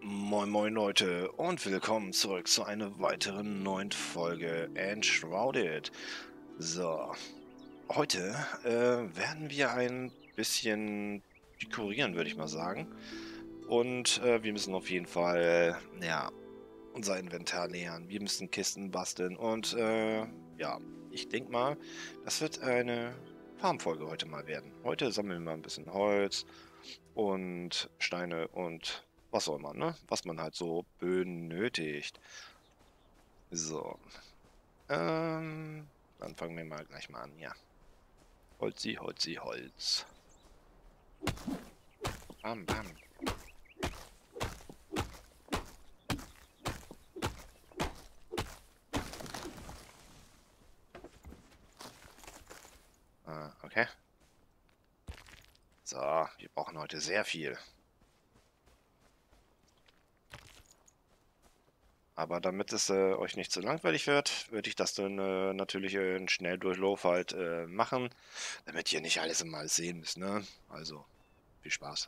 Moin moin Leute und willkommen zurück zu einer weiteren neuen Folge Enshrouded. So, heute werden wir ein bisschen dekorieren, würde ich mal sagen. Und wir müssen auf jeden Fall, ja, unser Inventar leeren. Wir müssen Kisten basteln und ja, ich denke mal, das wird eine Farmfolge heute mal werden. Heute sammeln wir mal ein bisschen Holz und Steine und was auch immer, ne? Was man halt so benötigt. So, dann fangen wir mal gleich mal an, ja. Holzi, Holzi, Holz. Bam, bam. Okay. So, wir brauchen heute sehr viel. Aber damit es euch nicht zu langweilig wird, würde ich das dann natürlich in Schnelldurchlauf halt machen, damit ihr nicht alles immer sehen müsst, ne? Also, viel Spaß.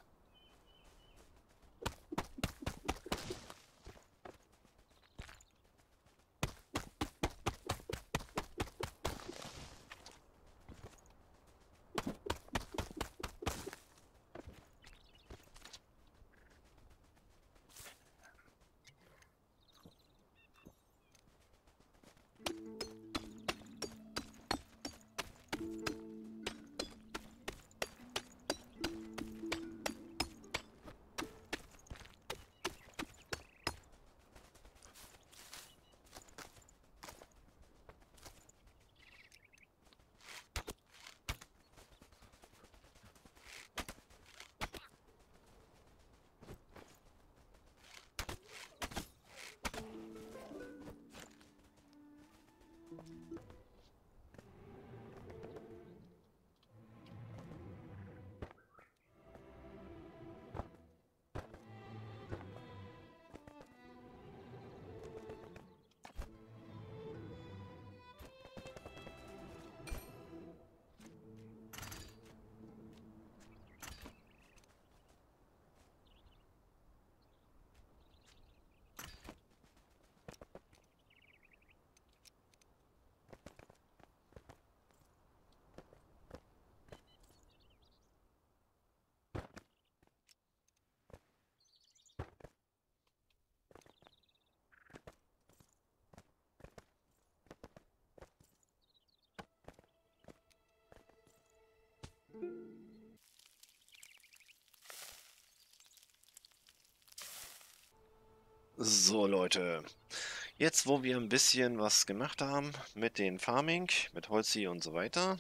So, Leute. Jetzt, wo wir ein bisschen was gemacht haben mit dem Farming, mit Holzi und so weiter,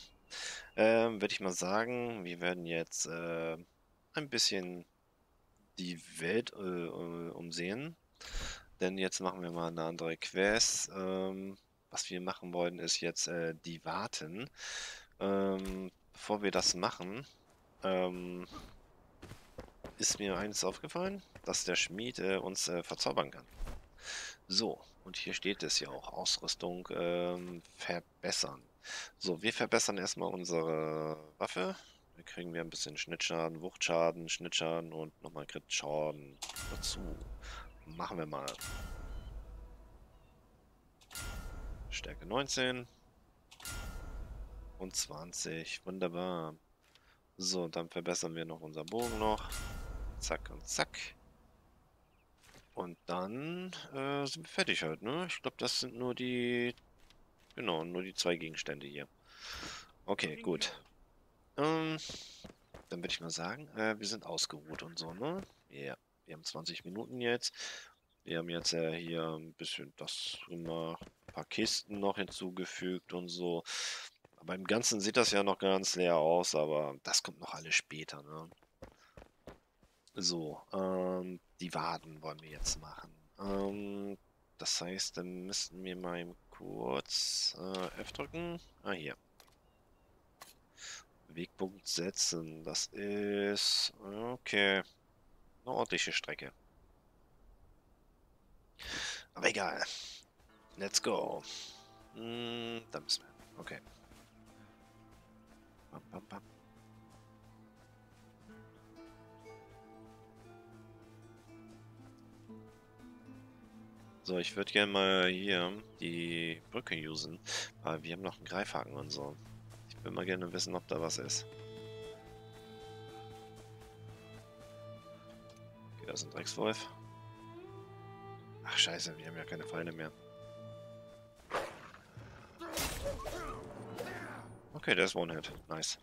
würde ich mal sagen, wir werden jetzt ein bisschen die Welt umsehen. Denn jetzt machen wir mal eine andere Quest. Was wir machen wollen, ist jetzt die Warten. Bevor wir das machen, ähm, ist mir eines aufgefallen, dass der Schmied uns verzaubern kann. So, und hier steht es ja auch, Ausrüstung verbessern. So, wir verbessern erstmal unsere Waffe. Da kriegen wir ein bisschen Schnittschaden, Wuchtschaden, Schnittschaden und nochmal Crit-Schaden dazu. Machen wir mal. Stärke 19 und 20. Wunderbar. So, dann verbessern wir noch unseren Bogen noch. Zack und zack. Und dann sind wir fertig halt, ne? Ich glaube, das sind nur die, genau, nur die zwei Gegenstände hier. Okay, gut. Ähm, Dann würde ich mal sagen, wir sind ausgeruht und so, ne? Ja, wir haben 20 Minuten jetzt. Wir haben jetzt hier ein bisschen das gemacht, ein paar Kisten noch hinzugefügt und so. Aber im Ganzen sieht das ja noch ganz leer aus, aber das kommt noch alles später, ne? So, die Waden wollen wir jetzt machen. Das heißt, dann müssten wir mal eben kurz F drücken. Ah, hier. Wegpunkt setzen. Das ist... Okay. Eine ordentliche Strecke. Aber egal. Let's go. Da müssen wir. Okay. Bam, bam, bam. So, ich würde gerne mal hier die Brücke usen, weil wir haben noch einen Greifhaken und so. Ich würde mal gerne wissen, ob da was ist. Okay, da ist ein Dreckswolf. Ach scheiße, wir haben ja keine Feinde mehr. Okay, der ist One-Hit. Nice.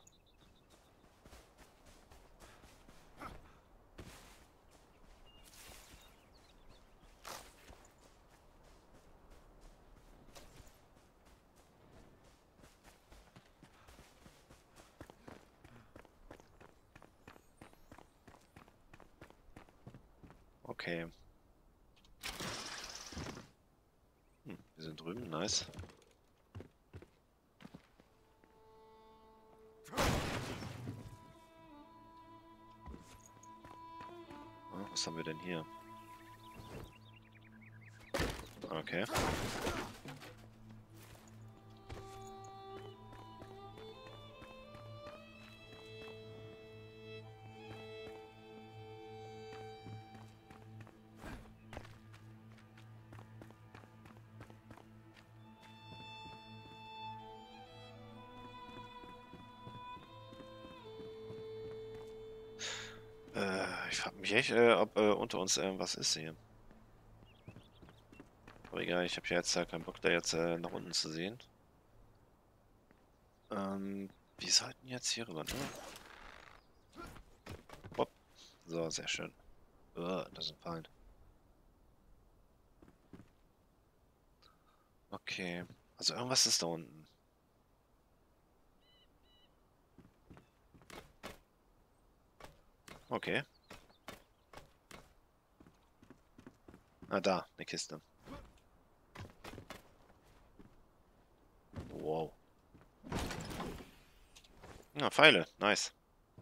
Okay. Wir sind drüben, nice. Was haben wir denn hier? Okay. Ich frage mich echt, ob unter uns irgendwas ist hier. Aber egal, ich habe ja jetzt keinen Bock, da jetzt nach unten zu sehen. Wir sollten jetzt hier rüber, ne? Hopp. So, sehr schön. Das ist ein Feind. Okay. Also irgendwas ist da unten. Okay. Ah, da, eine Kiste. Wow. Ja, Pfeile. Nice.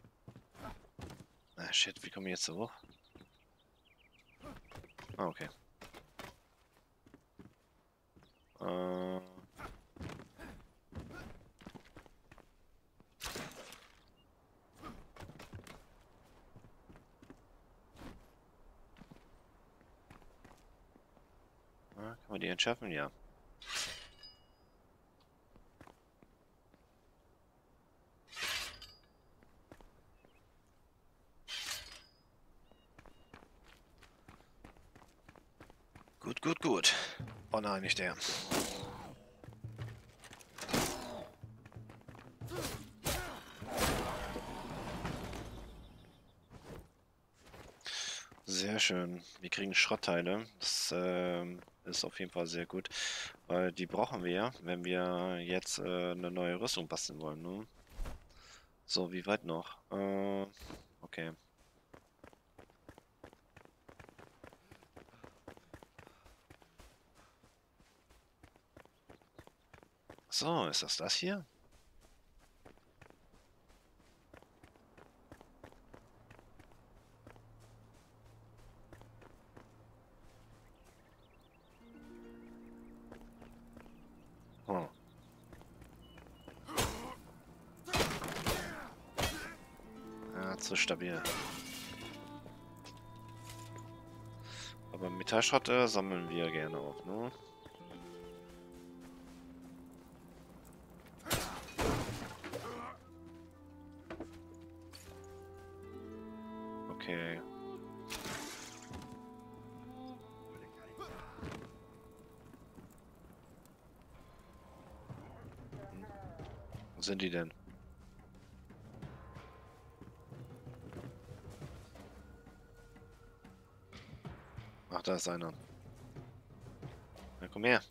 Ah, shit, wie komme ich jetzt so hoch? Ah, okay. Äh... Kann man die entschaffen? Ja. Gut, gut, gut. Oh nein, nicht der. Sehr schön. Wir kriegen Schrottteile. Das ist auf jeden Fall sehr gut. Weil die brauchen wir ja, wenn wir jetzt eine neue Rüstung basteln wollen. Ne? So, wie weit noch? Okay. So, ist das hier? Oh. Ja, zu stabil. Aber Metallschrott sammeln wir gerne auf, ne? Okay. Wo sind die denn? Ach, da ist einer. Na, komm her.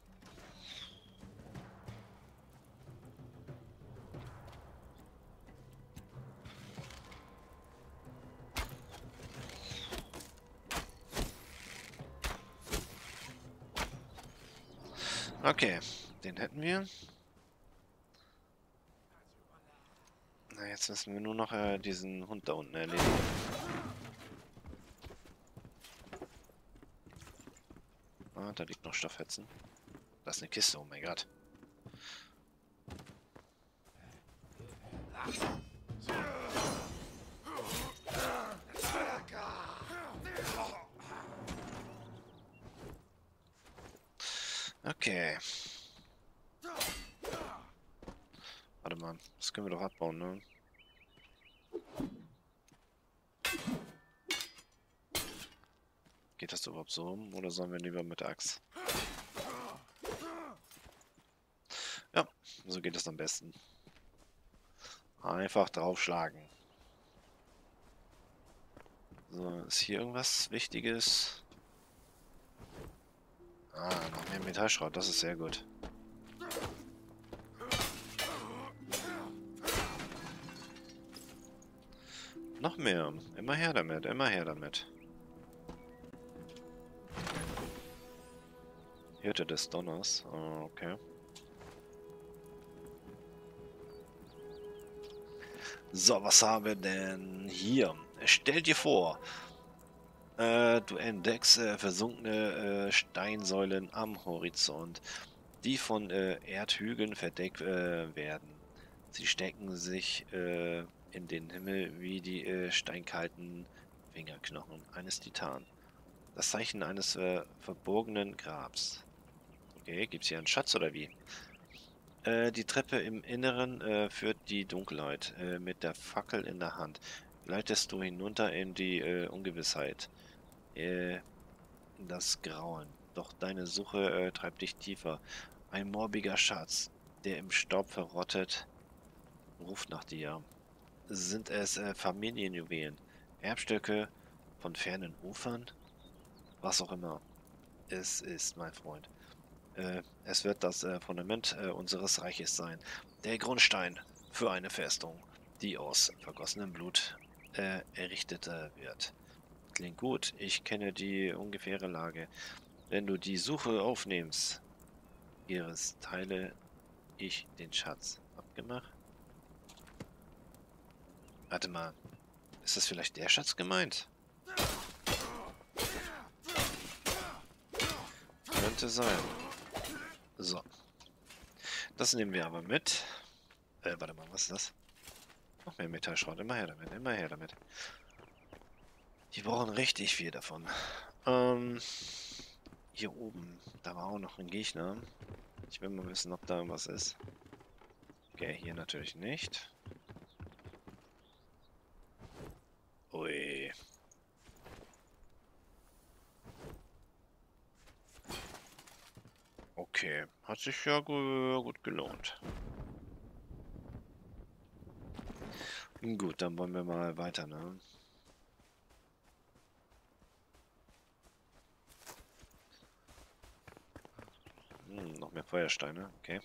Okay, den hätten wir. Na, jetzt müssen wir nur noch diesen Hund da unten erledigen. Ah, da liegt noch Stoffhetzen. Das ist eine Kiste, oh mein Gott. Okay. Warte mal, das können wir doch abbauen, ne? Geht das überhaupt so rum oder sollen wir lieber mit der Axt? Ja, so geht es am besten. Einfach draufschlagen. So, ist hier irgendwas Wichtiges? Ah, noch mehr Metallschrott, das ist sehr gut. Noch mehr. Immer her damit, immer her damit. Hirte des Donners. Oh, okay. So, was haben wir denn hier? Stell dir vor, du entdeckst versunkene Steinsäulen am Horizont, die von Erdhügeln verdeckt werden. Sie stecken sich in den Himmel wie die steinkalten Fingerknochen eines Titan. Das Zeichen eines verborgenen Grabs. Okay, gibt's hier einen Schatz oder wie? Die Treppe im Inneren führt die Dunkelheit. Mit der Fackel in der Hand gleitest du hinunter in die Ungewissheit, in das Grauen. Doch deine Suche treibt dich tiefer. Ein morbiger Schatz, der im Staub verrottet, ruft nach dir. Sind es Familienjuwelen, Erbstücke von fernen Ufern? Was auch immer es ist, mein Freund. Es wird das Fundament unseres Reiches sein. Der Grundstein für eine Festung, die aus vergossenem Blut errichtet wird. Klingt gut. Ich kenne die ungefähre Lage. Wenn du die Suche aufnimmst, Iris, teile ich den Schatz. Abgemacht? Warte mal. Ist das vielleicht der Schatz gemeint? Könnte sein. So. Das nehmen wir aber mit. Warte mal, was ist das? Noch mehr Metallschrott. Immer her damit, immer her damit. Die brauchen richtig viel davon. Hier oben, da war auch noch ein Gegner. Ich will mal wissen, ob da was ist. Okay, hier natürlich nicht. Ui. Okay, hat sich ja gut gelohnt. Gut, dann wollen wir mal weiter, ne? Noch mehr Feuersteine, okay.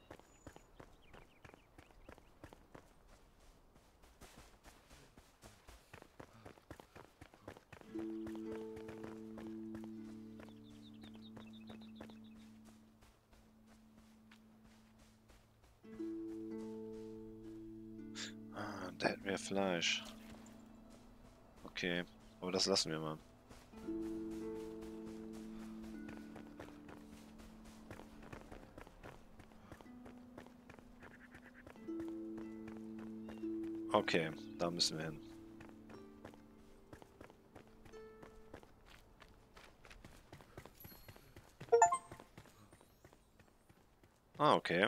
Ah, da hätten wir Fleisch. Okay, aber das lassen wir mal. Okay, da müssen wir hin. Ah, okay.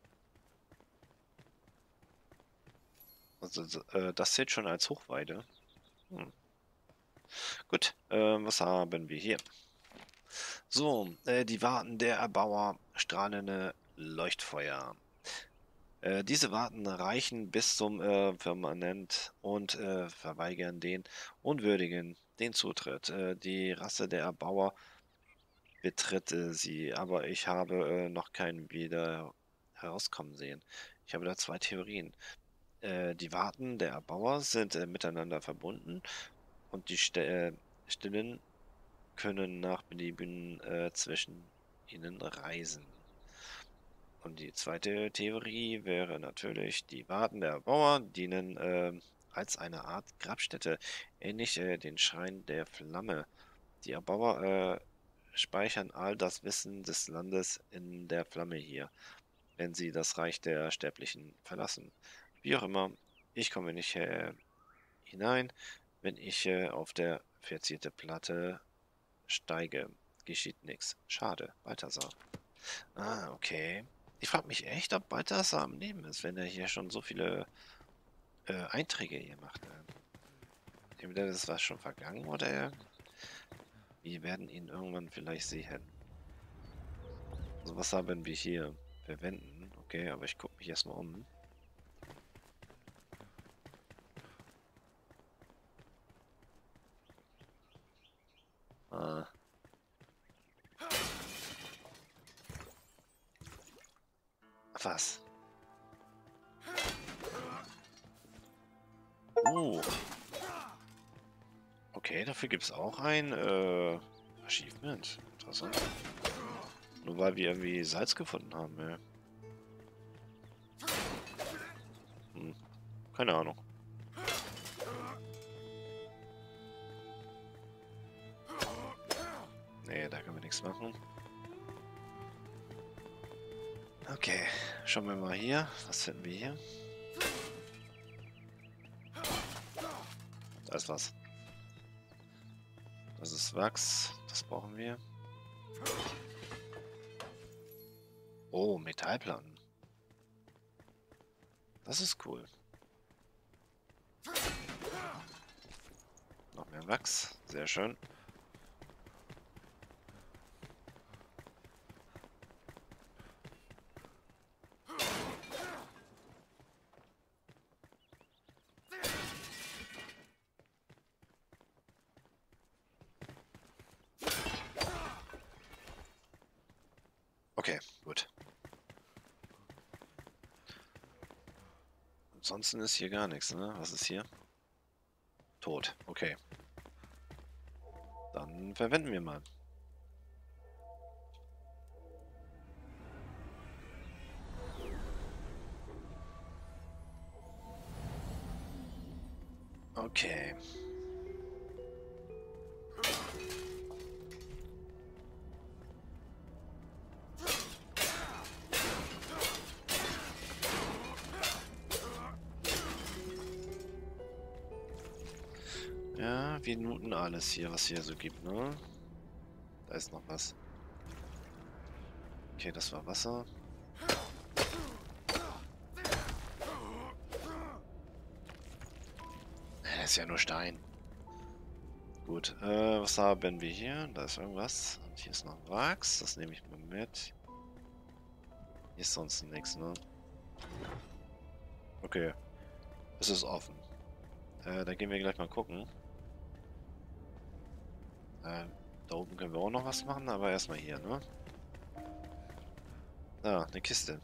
Also, das zählt schon als Hochweide. Hm. Gut, was haben wir hier? So, die Warten der Erbauer, strahlende Leuchtfeuer. Diese Warten reichen bis zum Firmament und verweigern den Unwürdigen den Zutritt. Die Rasse der Erbauer betritt sie, aber ich habe noch keinen wieder herauskommen sehen. Ich habe da zwei Theorien. Die Warten der Erbauer sind miteinander verbunden und die Stillen können nach Belieben zwischen ihnen reisen. Und die zweite Theorie wäre natürlich, die Warten der Erbauer dienen als eine Art Grabstätte, ähnlich den Schrein der Flamme. Die Erbauer speichern all das Wissen des Landes in der Flamme hier, wenn sie das Reich der Sterblichen verlassen. Wie auch immer, ich komme nicht hinein, wenn ich auf der verzierte Platte steige. Geschieht nichts. Schade, Balthasar. Ah, okay. Ich frage mich echt, ob Balthasar am Leben ist, wenn er hier schon so viele Einträge hier macht. Entweder das war schon vergangen oder wir werden ihn irgendwann vielleicht sehen. Also was haben wir hier? Verwenden. Okay, aber ich gucke mich erstmal um. Ah, was? Uh, okay, dafür gibt es auch ein Achievement. Interessant. Nur weil wir irgendwie Salz gefunden haben, ja. Hm, keine Ahnung. Nee, da können wir nichts machen. Okay, schauen wir mal hier. Was finden wir hier? Da ist was. Das ist Wachs. Das brauchen wir. Oh, Metallplatten. Das ist cool. Noch mehr Wachs. Sehr schön. Okay, gut. Ansonsten ist hier gar nichts, ne? Was ist hier? Tot. Okay. Dann verwenden wir mal. Okay. Ja, wir looten alles hier, was hier so gibt, ne? Da ist noch was. Okay, das war Wasser. Das ist ja nur Stein. Gut, was haben wir hier? Da ist irgendwas. Und hier ist noch Wachs. Das nehme ich mal mit. Hier ist sonst nichts, ne? Okay, es ist offen. Da gehen wir gleich mal gucken. Da oben können wir auch noch was machen, aber erstmal hier, ne? Da, eine Kiste.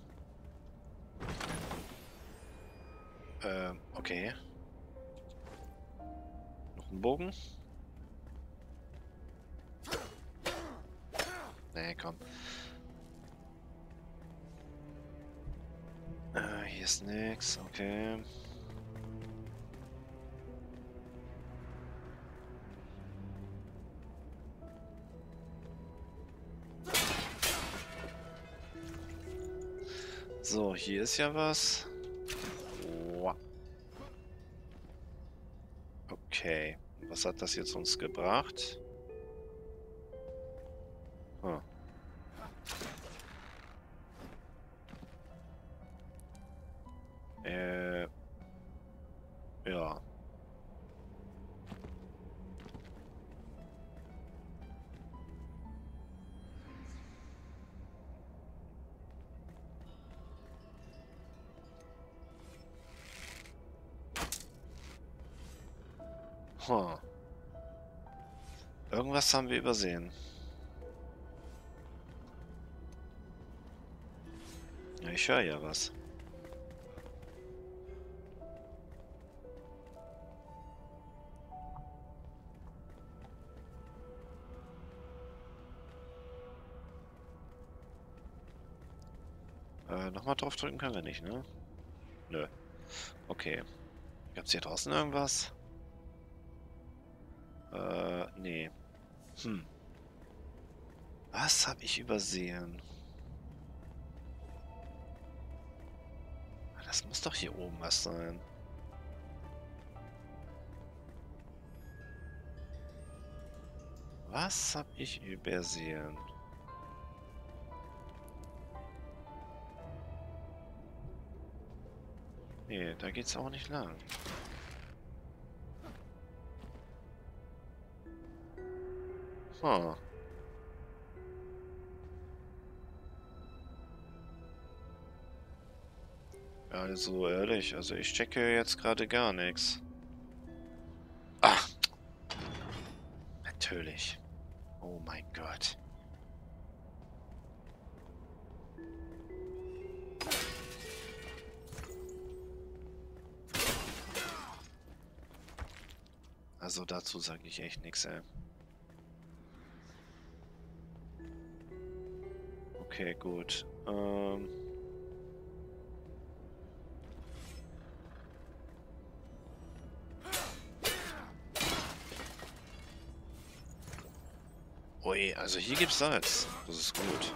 Okay. Noch ein Bogen? Nee, komm. Hier ist nix, okay. So, hier ist ja was. Wow. Okay. Was hat das jetzt uns gebracht? Hm. Äh, ja. Hm. Irgendwas haben wir übersehen. Ja, ich höre ja was. Nochmal drauf drücken können wir nicht, ne? Nö. Okay. Gab's hier draußen irgendwas? Nee. Hm. Was habe ich übersehen? Das muss doch hier oben was sein. Was habe ich übersehen? Nee, da geht's auch nicht lang. Huh. Also ehrlich, also ich checke jetzt gerade gar nichts. Ah, natürlich. Oh mein Gott. Also dazu sage ich echt nichts, ey. Okay, gut. Ui, also hier gibt's Salz. Das ist gut.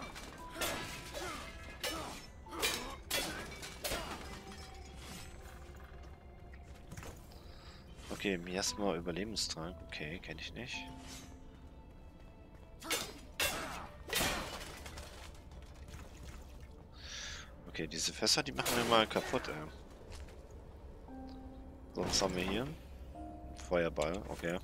Okay, Miasma Überlebenstrank. Okay, kenne ich nicht. Okay, diese Fässer, die machen wir mal kaputt, ey. So, was haben wir hier? Feuerball, okay.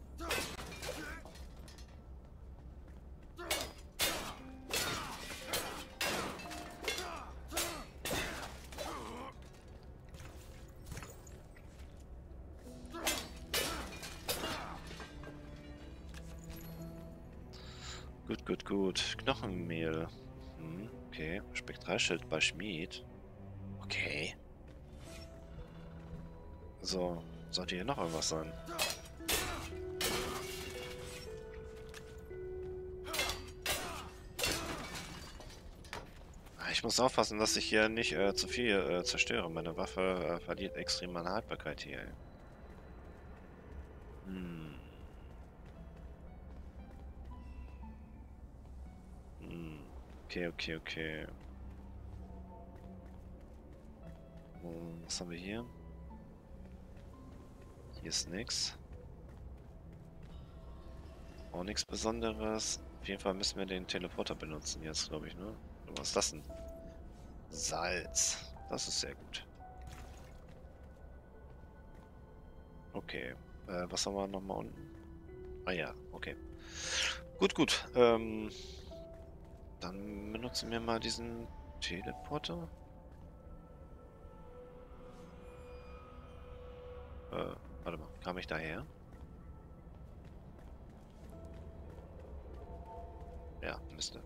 Gut, gut, gut. Knochenmehl. Hm, okay. Spektralschild bei Schmied. Okay. So, sollte hier noch irgendwas sein? Ich muss aufpassen, dass ich hier nicht zu viel zerstöre. Meine Waffe verliert extrem an Haltbarkeit hier. Ey. Hm. Hm. Okay, okay, okay. Was haben wir hier? Hier ist nix. Auch nichts Besonderes. Auf jeden Fall müssen wir den Teleporter benutzen jetzt, glaube ich, ne? Oder was ist das denn? Salz. Das ist sehr gut. Okay. Was haben wir nochmal unten? Ah ja, okay. Gut, gut. Dann benutzen wir mal diesen Teleporter. Warte mal, kam ich daher? Ja, müsste.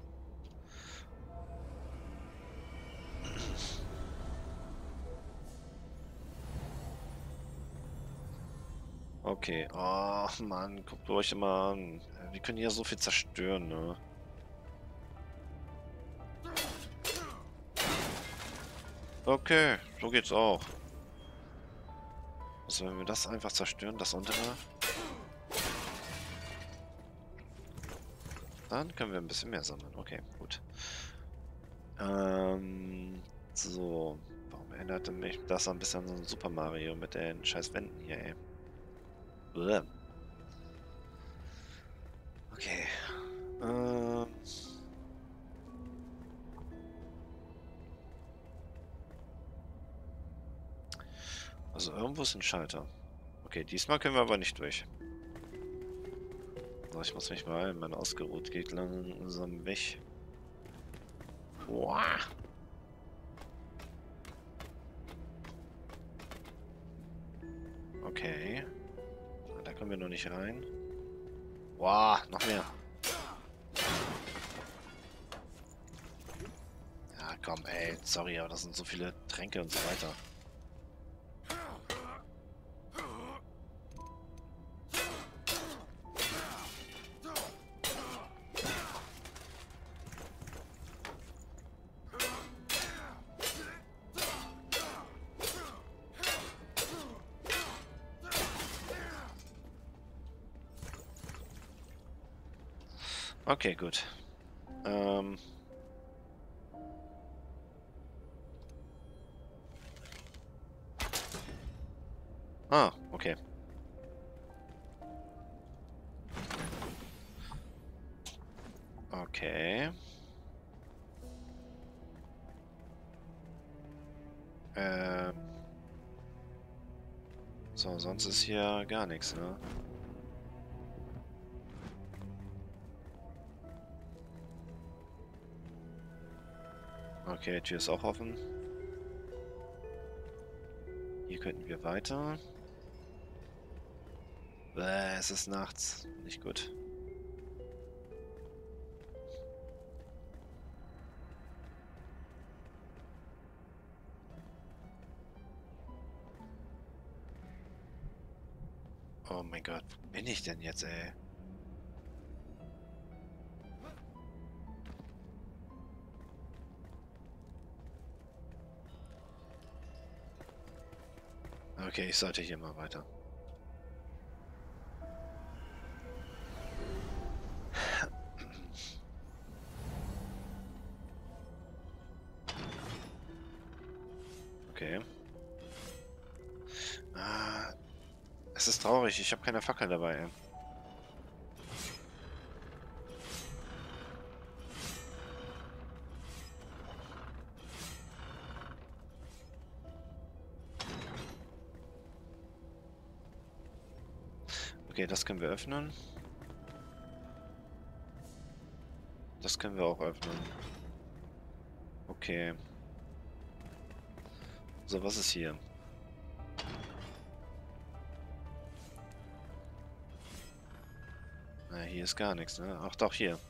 Okay. Oh, Mann, guckt euch immer an. Wir können hier so viel zerstören, ne? Okay, so geht's auch. Also wenn wir das einfach zerstören, das untere, dann können wir ein bisschen mehr sammeln. Okay, gut. So. Warum erinnerte mich das ein bisschen an Super Mario mit den scheiß Wänden hier, ey? Uah. Okay. Ähm. Also irgendwo ist ein Schalter. Okay, diesmal können wir aber nicht durch. So, ich muss mich mal, mein ausgeruht geht langsam weg. Boah. Okay. Da kommen wir noch nicht rein. Boah, noch mehr. Ja, komm, ey, sorry, aber das sind so viele Tränke und so weiter. Okay, gut. Ähm. Ah, okay. Okay. Ähm. So, sonst ist hier gar nichts, ne? Okay, Tür ist auch offen. Hier könnten wir weiter. Es ist nachts. Nicht gut. Oh mein Gott, wo bin ich denn jetzt, ey? Okay, ich sollte hier mal weiter. Okay. Ah, es ist traurig, ich habe keine Fackel dabei, ey. Okay, das können wir öffnen. Das können wir auch öffnen. Okay. So, was ist hier? Na, hier ist gar nichts, ne? Ach doch, hier.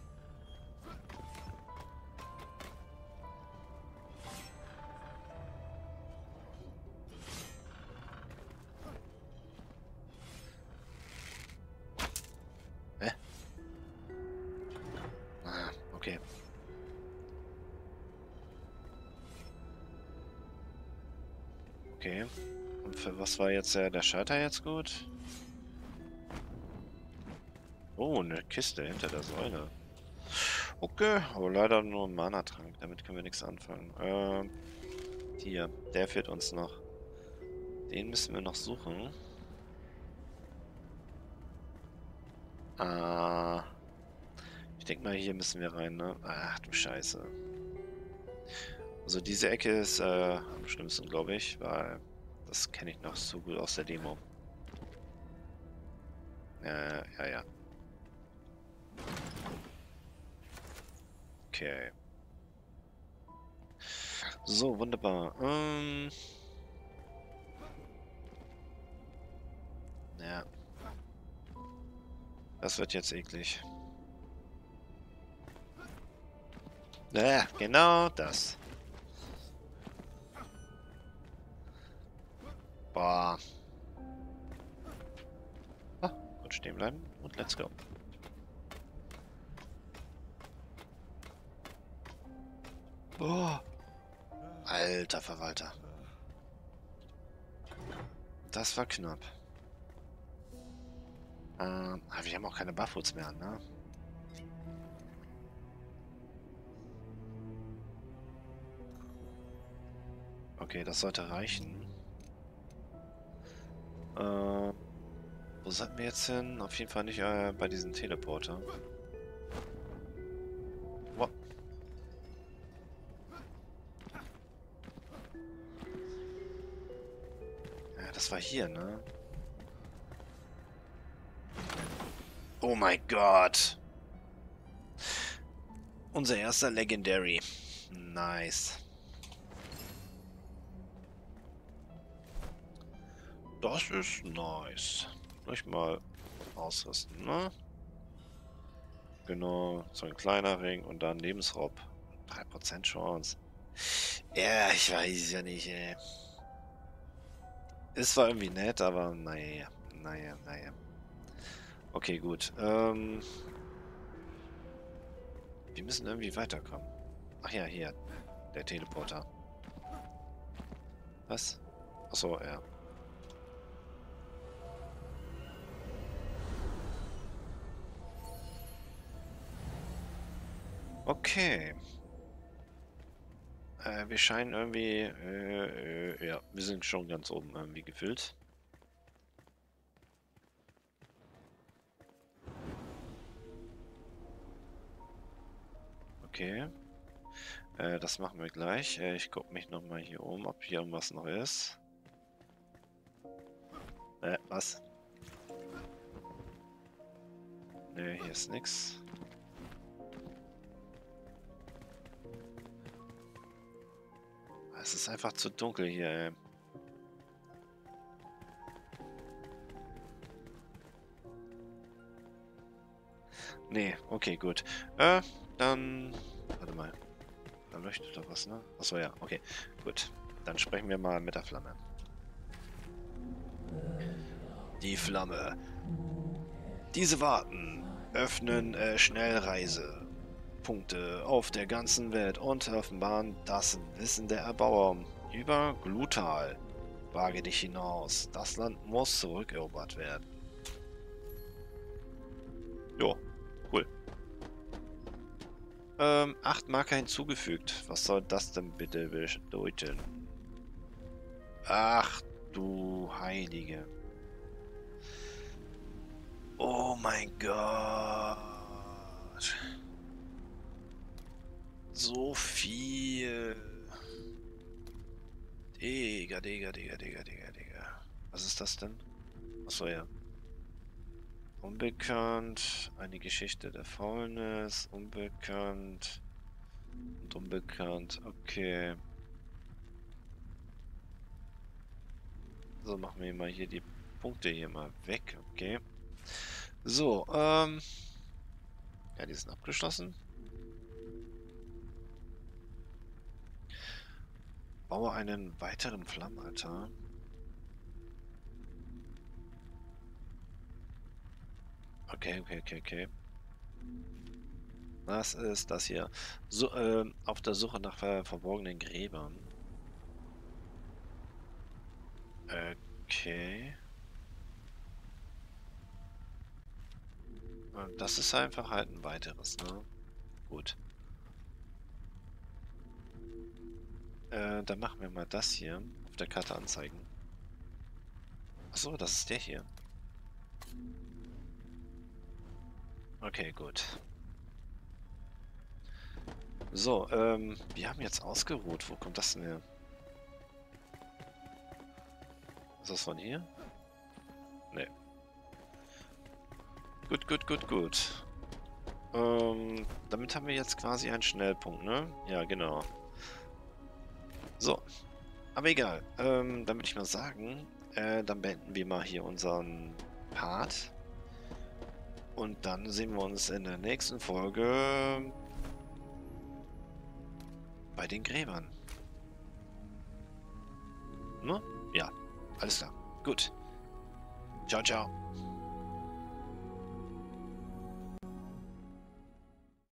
Hä? Ah, okay. Okay. Und für was war jetzt der Schalter jetzt gut? Oh, eine Kiste hinter der Säule. Okay, aber leider nur ein Mana-Trank. Damit können wir nichts anfangen. Hier, der fehlt uns noch. Den müssen wir noch suchen. Ah, ich denke mal, hier müssen wir rein, ne? Ach du Scheiße. Also diese Ecke ist am schlimmsten, glaube ich, weil das kenne ich noch so gut aus der Demo. Ja, ja. Okay. So, wunderbar. Ja. Das wird jetzt eklig. Ja, genau das. Boah. Ah, gut stehen bleiben und let's go. Boah. Alter Verwalter. Das war knapp. Wir haben auch keine Buffhoots mehr, ne? Okay, das sollte reichen. Wo sollten wir jetzt hin? Auf jeden Fall nicht bei diesen Teleporter. Wow. Ja, das war hier, ne? Oh mein Gott. Unser erster Legendary. Nice. Das ist nice. Gleich mal ausrüsten, ne? Genau, so ein kleiner Ring und dann Lebensraub. 3% Chance. Ja, ich weiß ja nicht, ey. Ist zwar irgendwie nett, aber naja. Okay, gut. Wir müssen irgendwie weiterkommen. Ach ja, hier. Der Teleporter. Was? Achso, ja. Okay. Wir scheinen irgendwie... ja, wir sind schon ganz oben irgendwie gefüllt. Okay. Das machen wir gleich. Ich gucke mich nochmal hier um, ob hier irgendwas noch ist. Was? Ne, hier ist nix. Es ist einfach zu dunkel hier, ey. Nee, okay, gut. Dann... Warte mal. Da leuchtet doch was, ne? Achso, ja, okay. Gut. Dann sprechen wir mal mit der Flamme. Die Flamme. Diese warten. Öffnen Schnellreisepunkte auf der ganzen Welt und offenbaren das Wissen der Erbauer über Glutal. Wage dich hinaus. Das Land muss zurückerobert werden. Jo, cool. 8 Marker hinzugefügt. Was soll das denn bitte bedeuten? Ach du Heilige. Oh mein Gott. So viel. Digga, Digga, Digga, Digga, Digga, Digga. Was ist das denn? Achso, ja. Unbekannt. Eine Geschichte der Fäulnis. Unbekannt. Und unbekannt. Okay. So, machen wir mal hier die Punkte hier mal weg. Okay. So, ja, die sind abgeschlossen. Baue einen weiteren Flammenaltar. Okay, okay, okay, okay. Was ist das hier? So, auf der Suche nach verborgenen Gräbern. Okay. Und das ist einfach halt ein weiteres, ne? Gut. Dann machen wir mal das hier auf der Karte anzeigen. Achso, das ist der hier. Okay, gut. So, wir haben jetzt ausgeruht. Wo kommt das denn her? Ist das von hier? Nee. Gut, gut, gut, gut. Damit haben wir jetzt quasi einen Schnellpunkt, ne? Ja, genau. So. Aber egal. Dann würde ich mal sagen, dann beenden wir mal hier unseren Part. Und dann sehen wir uns in der nächsten Folge bei den Gräbern. Ne? Ja, alles klar. Gut. Ciao, ciao.